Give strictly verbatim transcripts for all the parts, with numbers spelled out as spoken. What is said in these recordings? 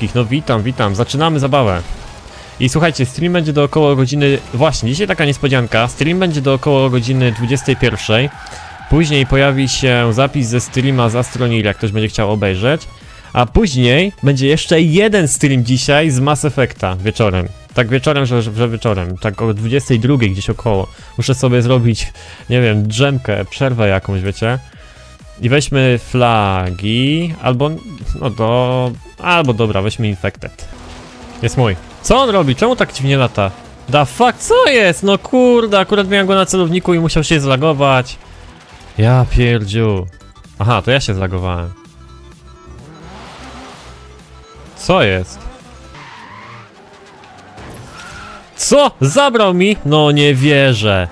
wszystkich, no witam, witam, zaczynamy zabawę. I słuchajcie, stream będzie do około godziny, właśnie, dzisiaj taka niespodzianka, stream będzie do około godziny dwudziestej pierwszej. Później pojawi się zapis ze streama z Astronil, jak ktoś będzie chciał obejrzeć. A później będzie jeszcze jeden stream dzisiaj z Mass Effecta wieczorem. Tak wieczorem, że, że wieczorem, tak o dwudziestej drugiej gdzieś około. Muszę sobie zrobić, nie wiem, drzemkę, przerwę jakąś, wiecie. I weźmy flagi, albo, no to, albo dobra, weźmy Infected. Jest mój. Co on robi? Czemu tak dziwnie lata? Da fuck, co jest? No kurde, akurat miałem go na celowniku i musiał się zlagować. Ja pierdziu. Aha, to ja się zlagowałem. Co jest? Co? Zabrał mi? No nie wierzę.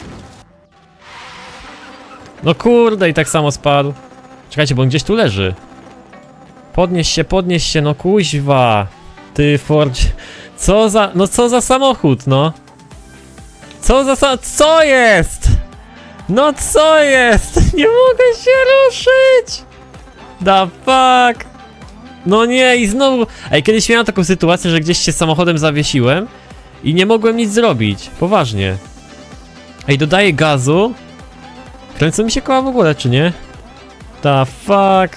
No kurde, i tak samo spadł. Czekajcie, bo on gdzieś tu leży. Podnieś się, podnieś się, no kuźwa. Ty Ford... Co za... No co za samochód, no? Co za sa... Co jest? No co jest? Nie mogę się ruszyć! Da fuck! No nie, i znowu... Ej, kiedyś miałem taką sytuację, że gdzieś się samochodem zawiesiłem i nie mogłem nic zrobić. Poważnie. Ej, dodaję gazu. Kręcą mi się koła w ogóle, czy nie? Da fuck.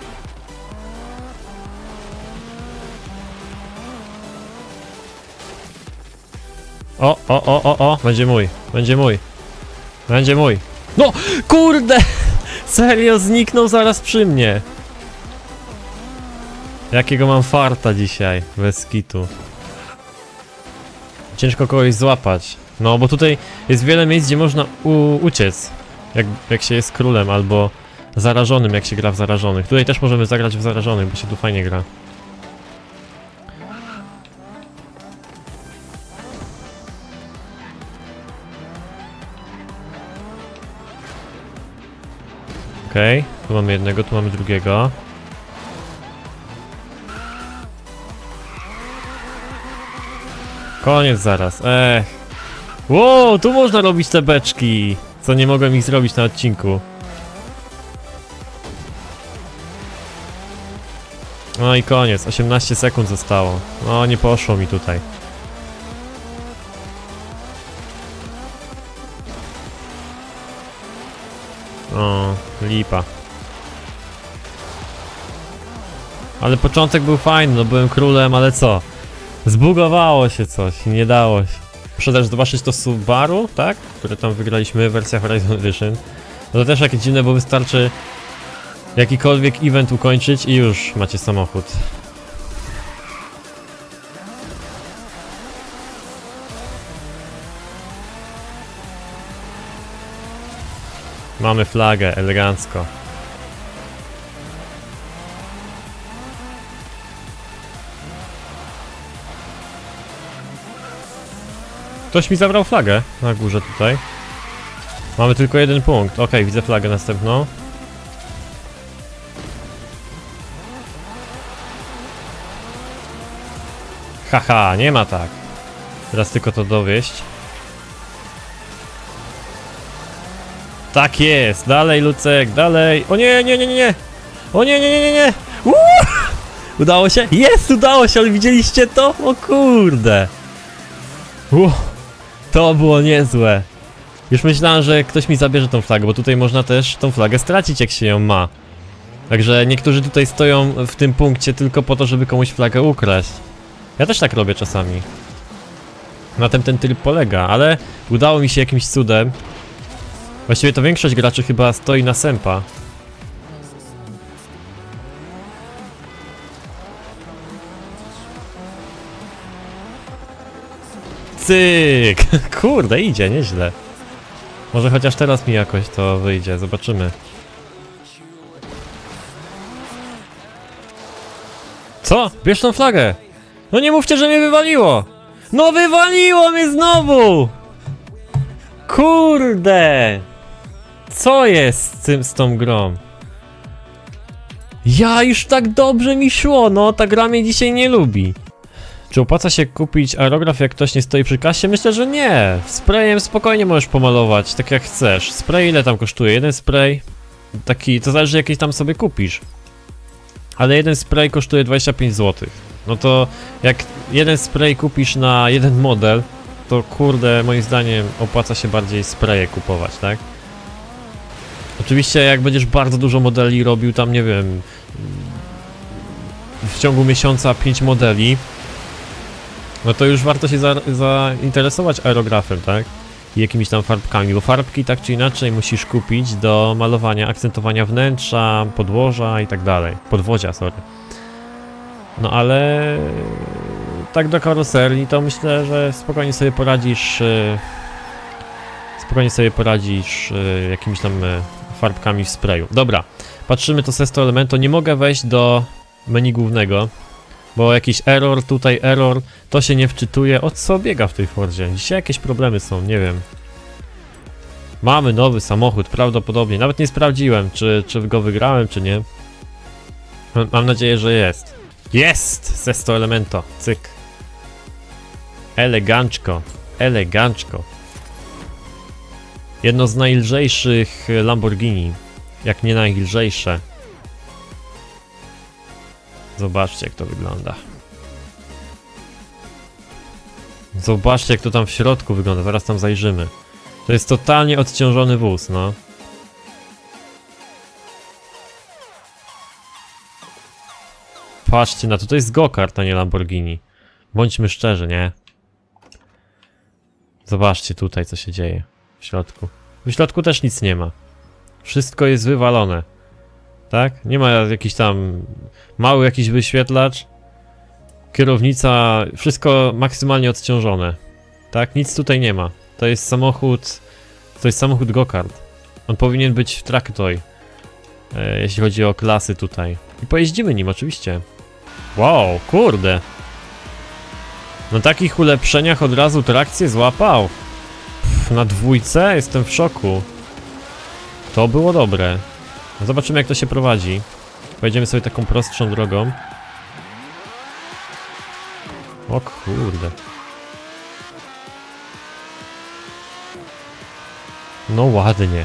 O, o, o, o, o, będzie mój, będzie mój. Będzie mój. No, kurde! Serio, zniknął zaraz przy mnie. Jakiego mam farta dzisiaj, bez kitu. Ciężko kogoś złapać. No, bo tutaj jest wiele miejsc, gdzie można uciec. Jak, jak się jest królem, albo zarażonym, jak się gra w zarażonych. Tutaj też możemy zagrać w zarażonych, bo się tu fajnie gra. Okej, okay, tu mamy jednego, tu mamy drugiego. Koniec zaraz, ech. Wow, tu można robić te beczki, co nie mogłem ich zrobić na odcinku. No i koniec, osiemnaście sekund zostało. No nie poszło mi tutaj. O, lipa. Ale początek był fajny, no byłem królem, ale co? Zbugowało się coś i nie dało się. Muszę też zobaczyć to Subaru, tak? Które tam wygraliśmy, wersja Horizon Edition. No to też jakieś dziwne, bo wystarczy jakikolwiek event ukończyć i już macie samochód. Mamy flagę, elegancko. Ktoś mi zabrał flagę na górze tutaj. Mamy tylko jeden punkt. Ok, widzę flagę następną. Haha, nie ma tak. Teraz tylko to dowieść. Tak jest, dalej Lucek, dalej. O nie, nie, nie, nie, nie. O nie, nie, nie, nie, nie. Uuu! Udało się? Jest, udało się, ale widzieliście to? O kurde. Uuu, to było niezłe. Już myślałem, że ktoś mi zabierze tą flagę, bo tutaj można też tą flagę stracić, jak się ją ma. Także niektórzy tutaj stoją w tym punkcie tylko po to, żeby komuś flagę ukraść. Ja też tak robię czasami. Na tym ten tryb polega, ale udało mi się jakimś cudem. Właściwie to większość graczy chyba stoi na sępa. Cyk! Kurde, idzie, nieźle. Może chociaż teraz mi jakoś to wyjdzie, zobaczymy. Co? Bierz tą flagę! No nie mówcie, że mnie wywaliło! No wywaliło mnie znowu! Kurde! Co jest z, tym, z tą grą? Ja już tak dobrze mi szło, no ta gra mnie dzisiaj nie lubi. Czy opłaca się kupić aerograf, jak ktoś nie stoi przy kasie? Myślę, że nie. Sprayem spokojnie możesz pomalować, tak jak chcesz. Spray ile tam kosztuje? Jeden spray? Taki, to zależy jaki tam sobie kupisz. Ale jeden spray kosztuje dwadzieścia pięć złotych. No to jak jeden spray kupisz na jeden model, to kurde, moim zdaniem opłaca się bardziej spraye kupować, tak? Oczywiście jak będziesz bardzo dużo modeli robił, tam nie wiem, w ciągu miesiąca pięć modeli, no to już warto się za, zainteresować aerografem, tak? I jakimiś tam farbkami, bo farbki tak czy inaczej musisz kupić do malowania, akcentowania wnętrza, podłoża i tak dalej. Podwozia, sorry. No ale tak do karoserii to myślę, że spokojnie sobie poradzisz spokojnie sobie poradzisz jakimiś tam farbkami w sprayu. Dobra, patrzymy to Sesto Elemento. Nie mogę wejść do menu głównego, bo jakiś error, tutaj error, to się nie wczytuje. O co biega w tej Fordzie? Dzisiaj jakieś problemy są, nie wiem. Mamy nowy samochód, prawdopodobnie. Nawet nie sprawdziłem, czy, czy go wygrałem, czy nie. Mam nadzieję, że jest. Jest! Sesto Elemento, cyk. Eleganczko, eleganczko. Jedno z najlżejszych Lamborghini, jak nie najlżejsze. Zobaczcie, jak to wygląda. Zobaczcie, jak to tam w środku wygląda, zaraz tam zajrzymy. To jest totalnie odciążony wóz, no. Patrzcie na to, to jest go-kart, a nie Lamborghini. Bądźmy szczerzy, nie? Zobaczcie tutaj, co się dzieje w środku. W środku też nic nie ma. Wszystko jest wywalone. Tak? Nie ma jakiś tam mały jakiś wyświetlacz. Kierownica, wszystko maksymalnie odciążone. Tak? Nic tutaj nie ma. To jest samochód, to jest samochód go-kart. On powinien być w Tracktoy, e, jeśli chodzi o klasy tutaj. I pojeździmy nim oczywiście. Wow, kurde. Na takich ulepszeniach od razu trakcję złapał. Pff, na dwójce jestem w szoku. To było dobre. Zobaczymy, jak to się prowadzi. Pojedziemy sobie taką prostszą drogą. O kurde. No ładnie.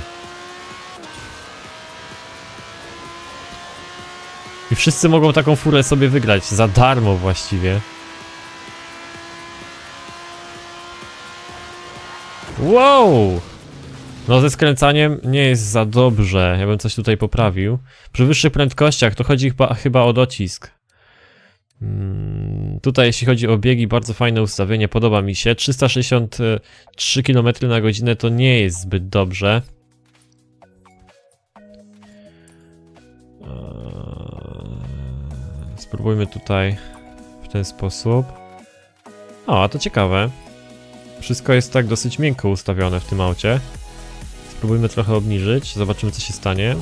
I wszyscy mogą taką furę sobie wygrać. Za darmo właściwie. Wow! No ze skręcaniem nie jest za dobrze. Ja bym coś tutaj poprawił. Przy wyższych prędkościach to chodzi chyba, chyba o docisk. Hmm, tutaj jeśli chodzi o biegi, bardzo fajne ustawienie, podoba mi się. trzysta sześćdziesiąt trzy kilometry na godzinę to nie jest zbyt dobrze. Spróbujmy tutaj w ten sposób. O, a to ciekawe. Wszystko jest tak dosyć miękko ustawione w tym aucie. Spróbujmy trochę obniżyć, zobaczymy, co się stanie.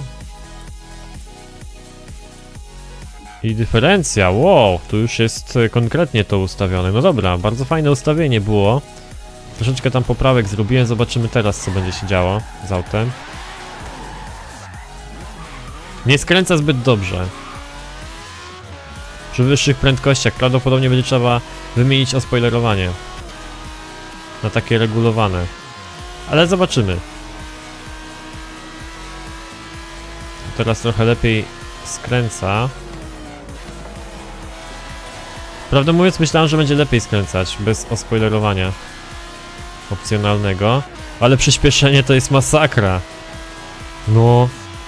I dyferencja, wow, tu już jest konkretnie to ustawione. No dobra, bardzo fajne ustawienie było. Troszeczkę tam poprawek zrobiłem, zobaczymy teraz, co będzie się działo z autem. Nie skręca zbyt dobrze. Przy wyższych prędkościach prawdopodobnie będzie trzeba wymienić ospoilerowanie na takie regulowane. Ale zobaczymy. Teraz trochę lepiej skręca. Prawdę mówiąc, myślałem, że będzie lepiej skręcać bez ospoilerowania opcjonalnego, ale przyspieszenie to jest masakra. No.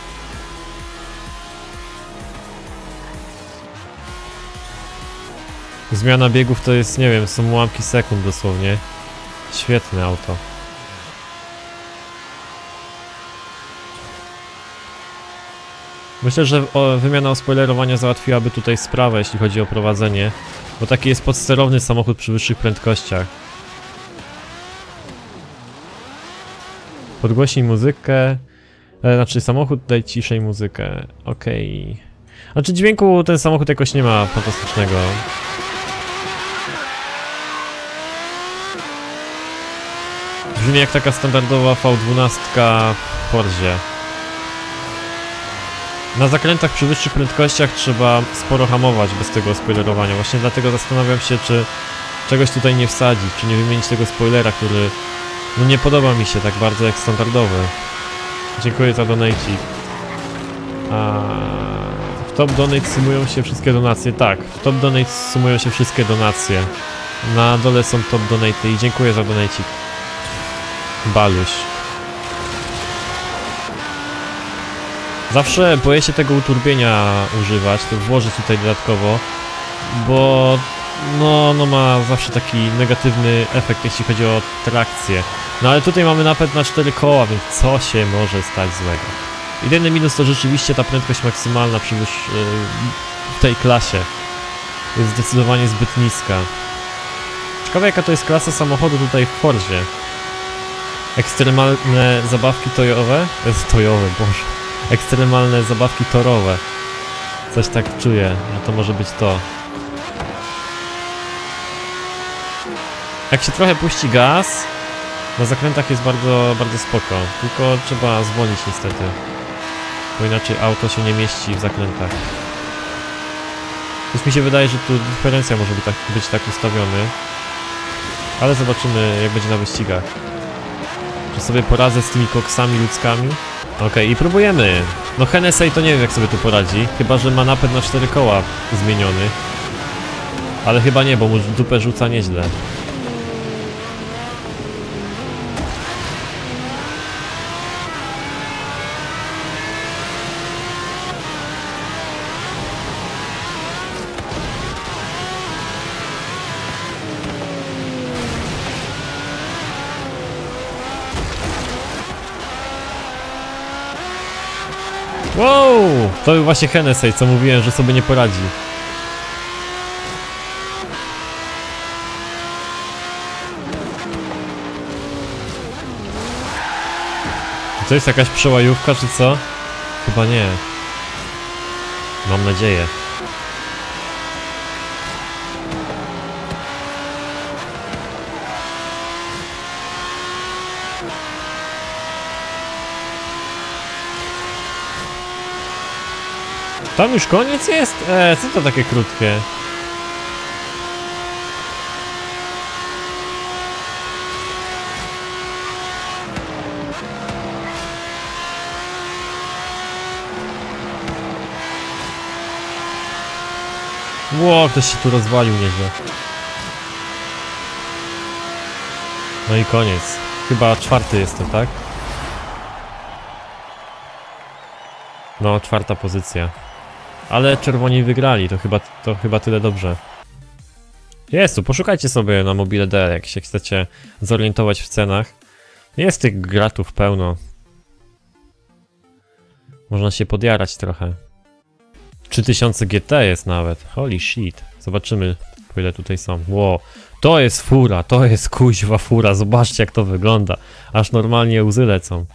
Zmiana biegów to jest, nie wiem, są ułamki sekund dosłownie. Świetne auto. Myślę, że o, wymiana ospoilerowania załatwiłaby tutaj sprawę, jeśli chodzi o prowadzenie, bo taki jest podsterowny samochód przy wyższych prędkościach. Podgłośnij muzykę, e, znaczy samochód daj ciszej muzykę, okej. Okay. Znaczy dźwięku ten samochód jakoś nie ma fantastycznego. Brzmi jak taka standardowa V dwanaście w Fordzie. Na zakrętach przy wyższych prędkościach trzeba sporo hamować bez tego spoilerowania. Właśnie dlatego zastanawiam się, czy czegoś tutaj nie wsadzić, czy nie wymienić tego spoilera, który no nie podoba mi się tak bardzo jak standardowy. Dziękuję za donate. A w Top Donate sumują się wszystkie donacje. Tak, w Top Donate sumują się wszystkie donacje. Na dole są Top Donate i dziękuję za donacik. Baluś. Zawsze boję się tego uturbienia używać, to włożyć tutaj dodatkowo, bo no, no ma zawsze taki negatywny efekt, jeśli chodzi o trakcję. No ale tutaj mamy napęd na cztery koła, więc co się może stać złego? Jedyny minus to rzeczywiście ta prędkość maksymalna przy wyż... w tej klasie jest zdecydowanie zbyt niska. Ciekawe jaka to jest klasa samochodu tutaj w Forzie. Ekstremalne zabawki tojowe? Tojowe, boże. Ekstremalne zabawki torowe. Coś tak czuję, że to może być to. Jak się trochę puści gaz, na zakrętach jest bardzo, bardzo spoko. Tylko trzeba zwolnić niestety. Bo inaczej auto się nie mieści w zakrętach. Więc mi się wydaje, że tu dyferencja może być tak, być tak ustawiony. Ale zobaczymy jak będzie na wyścigach. Czy sobie poradzę z tymi koksami ludzkami? Okej, okay, i próbujemy. No Hennessy to nie wiem jak sobie tu poradzi. Chyba, że ma napęd na cztery koła zmieniony. Ale chyba nie, bo mu dupę rzuca nieźle. Wow! To był właśnie Hennessy, co mówiłem, że sobie nie poradzi. Czy to jest jakaś przełajówka, czy co? Chyba nie. Mam nadzieję. Tam już koniec jest? Eee, co to takie krótkie? Ło, ktoś się tu rozwalił nieźle. No i koniec. Chyba czwarty jestem, tak? No, czwarta pozycja. Ale czerwoni wygrali, to chyba, to chyba tyle dobrze. Jest tu, poszukajcie sobie na mobile D, jak się chcecie zorientować w cenach. Jest tych gratów pełno. Można się podjarać trochę. trzy tysiące G T jest nawet, holy shit. Zobaczymy, po ile tutaj są. Wow, to jest fura, to jest kuźwa fura, zobaczcie jak to wygląda. Aż normalnie łzy lecą.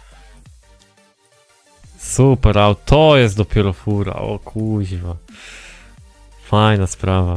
Super, a to jest dopiero fura, o kuźwa. Fajna sprawa.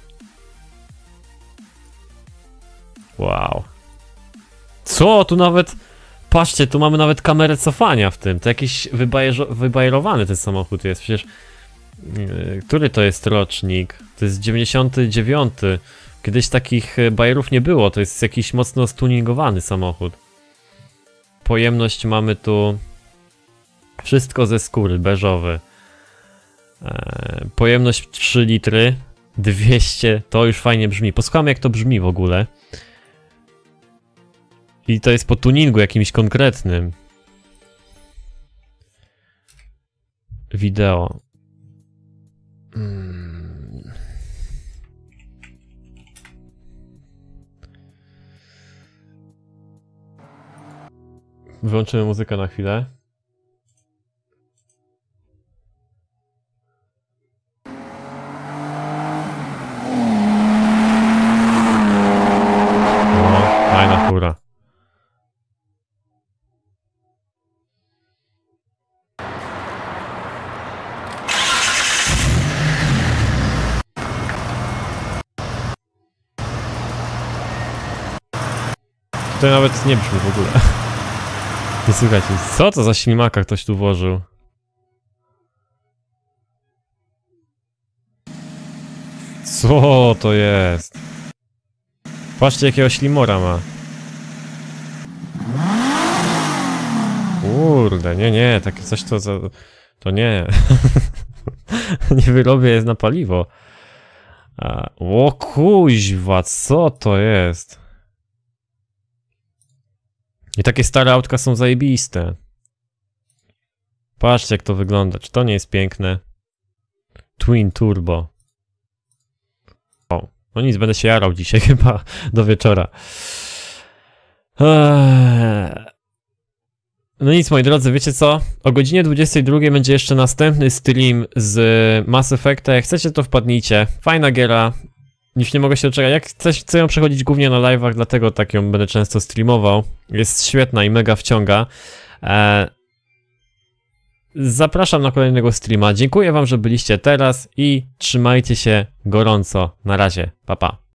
Wow. Co? Tu nawet... Patrzcie, tu mamy nawet kamerę cofania w tym. To jakiś wybajerowany ten samochód jest. Przecież... Yy, który to jest rocznik? To jest dziewięćdziesiąty dziewiąty. Kiedyś takich bajerów nie było. To jest jakiś mocno stuningowany samochód. Pojemność mamy tu... Wszystko ze skóry, beżowy. Eee, pojemność trzy litry. dwieście, to już fajnie brzmi. Posłuchamy jak to brzmi w ogóle. I to jest po tuningu jakimś konkretnym. Wideo. Hmm. Wyłączymy muzykę na chwilę. Fajna fura. Tutaj nawet nie brzmi w ogóle. Nie słychać nic. Co to za ślimaka ktoś tu włożył? Co to jest? Patrzcie jakiego ślimora ma. Kurde, nie, nie, takie coś to za... To nie. Nie wyrobię jest na paliwo. A, o kuźwa, co to jest? I takie stare autka są zajebiste. Patrzcie jak to wygląda, czy to nie jest piękne? Twin Turbo. O, no nic, będę się jarał dzisiaj chyba do wieczora. Eee. No nic moi drodzy, wiecie co? O godzinie dwudziestej drugiej będzie jeszcze następny stream z Mass Effecta. Jak chcecie to wpadnijcie. Fajna giera. Już nie mogę się doczekać. Jak chcę, chcę ją przechodzić głównie na live'ach, dlatego tak ją będę często streamował. Jest świetna i mega wciąga. Eee. Zapraszam na kolejnego streama. Dziękuję wam, że byliście teraz i trzymajcie się gorąco. Na razie. Pa pa.